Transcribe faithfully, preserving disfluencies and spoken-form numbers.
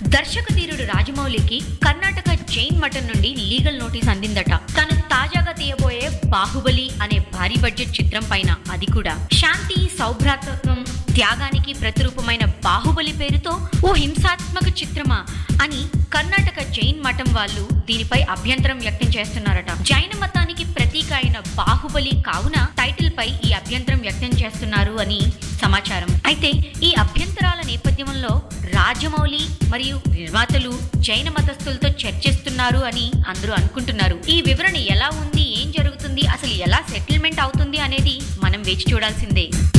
దర్శకధీరుడు రాజమౌళికి కర్ణాటక జైన్ మఠం నుండి legal notice అందిందట. తను తాజాగా తీయబోయే బాహుబలి అనే భారీ బడ్జెట్ చిత్రం పైన, అది కూడా శాంతి, సౌభ్రాతృత్వం, త్యాగానికి ప్రతిరూపమైన బాహుబలి పేరుతో ఓ హింసాత్మక చిత్రమా అని కర్ణాటక జైన్ మఠం వాళ్ళు దీనిపై అభ్యంతరం వ్యక్తం చేస్తున్నారట. జైన మతానికి ప్రతీక అయిన బాహుబలి కావున టైటిల్ పై ఈ అభ్యంతరం వ్యక్తం చేస్తున్నారు అని సమాచారం. అయితే ఈ అభ్యంతరాల నేపథ్యంలో రాజమౌళి మరియు నిర్మాతలు జైన మతస్థులతో చర్చిస్తున్నారు అని అందరూ అనుకుంటున్నారు. ఈ వివరణ ఎలా ఉంది, ఏం జరుగుతుంది, అసలు ఎలా సెటిల్మెంట్ అవుతుంది అనేది మనం వేచి చూడాల్సిందే.